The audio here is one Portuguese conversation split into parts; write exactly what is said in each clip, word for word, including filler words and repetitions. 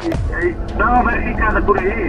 aí, dá uma verificada por aí.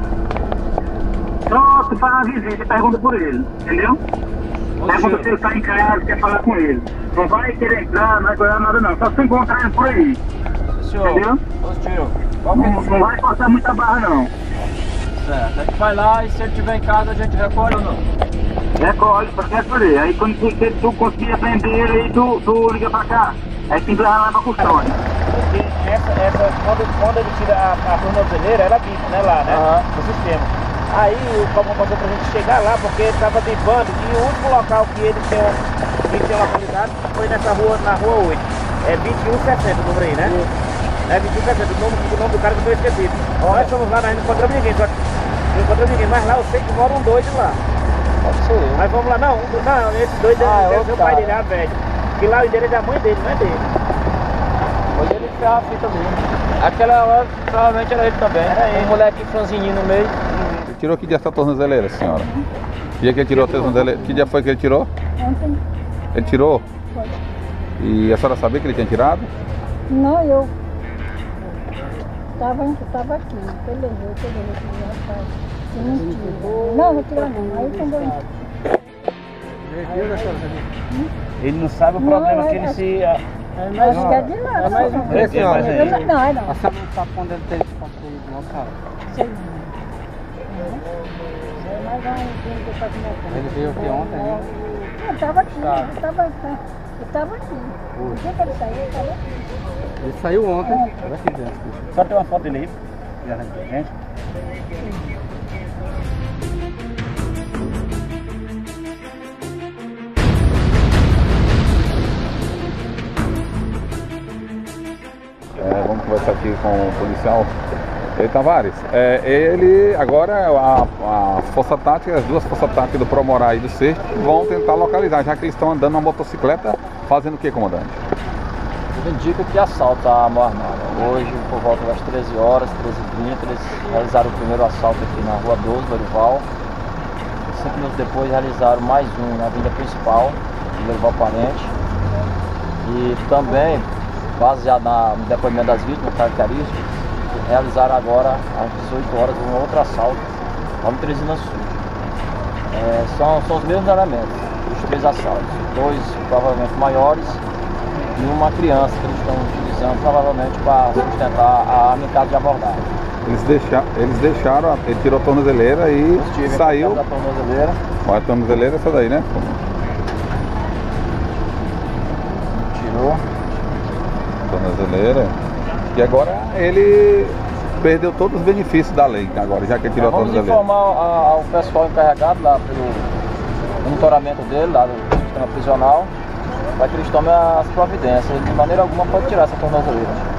Só tu faz uma visita, pergunta por ele, entendeu? Pergunta se ele tá em casa, quer falar com ele. Não vai querer entrar, não vai cuidar nada não, só se encontrar ele por aí. Senhor, entendeu? Positivo. Não, não vai passar muita barra não. Certo, a gente vai lá e se ele estiver em casa a gente recolhe ou não? Recolhe, pra recolher. Aí quando tu, se tu conseguir aprender ele, aí tu, tu liga pra cá. Aí tem que levar lá pra custódia. Essa, essa, quando, quando ele tira a, a tornozeleira, ela bica, né, lá, né, Uhum. no sistema. Aí o Calmon passou pra gente chegar lá, porque ele tava bipando, e o último local que ele tem, que tem localizado foi nessa rua, na rua oito. É vinte e um sessenta o número aí, né? Sim. É vinte e um sessenta, o nome, o nome do cara que eu tô esquecido. Nós fomos lá, nós não encontramos ninguém, só que não encontramos ninguém, mas lá eu sei que mora um doido lá. Pode ser. Mas vamos lá, não, não, esse doido Ah, deve é ser o outro pai cara. dele, a velho. Que lá o endereço da mãe dele, não é dele. Foi ele que fez a fita mesmo. Aquela hora provavelmente era ele também. Era ele. Um moleque franzininho no meio. Ele tirou que dia essa tornozeleira, senhora? Que dia que ele tirou a tornozeleira? Que dia foi que ele tirou? Ontem Ele tirou? foi. E a senhora sabia que ele tinha tirado? Não, eu tava, tava aqui, beleza, eu peguei aqui, rapaz. Eu não tiro. Não, não tira não. Aí quando eu... Ele não sabe o Não, problema é- que ele é- se... Acho que é de lá. É mais um não. preço, Eu mas aí- não, não, é não. A senhora não sabe quando ele teve construído, não sabe? Sei não. É mais um dia que eu faço minha casa. Ele veio aqui ontem, né? Eu tava aqui, eu tava, eu tava aqui. O dia que ele saiu, eu tava aqui. Ele saiu ontem. Ontem. Olha aqui dentro. Só tem uma foto dele aí. Gente. É, vamos conversar aqui com o policial. Ei, Tavares, é, ele agora, a, a força tática, as duas forças táticas do Promorá e do Sexto vão tentar localizar, já que eles estão andando na motocicleta, fazendo o que, comandante? Tudo indica que assalto a mão armada. Hoje, por volta das treze horas, treze e vinte, eles realizaram o primeiro assalto aqui na Rua doze, Lorival. Cinco minutos depois realizaram mais um na avenida principal, Lorival Parente. E também, baseado na- no depoimento das vítimas, características, realizaram agora às dezoito horas um outro assalto lá no Teresina Sul. É, são, são os mesmos elementos, os três assaltos, dois provavelmente maiores e uma criança que eles estão utilizando provavelmente para sustentar a amicada de abordagem. Eles, deixa, eles deixaram, ele tirou a tornozeleira e Estive saiu. da tornozeleira. Olha, a tornozeleira é essa daí, né? Tirou. Tornozeleira. E agora ele perdeu todos os benefícios da lei, agora, já que ele tirou a Vamos tornozeleira. informar a- ao pessoal encarregado lá pelo monitoramento dele, lá do sistema prisional, para que eles tomem as providências. Ele de maneira alguma pode tirar essa tornozeleira.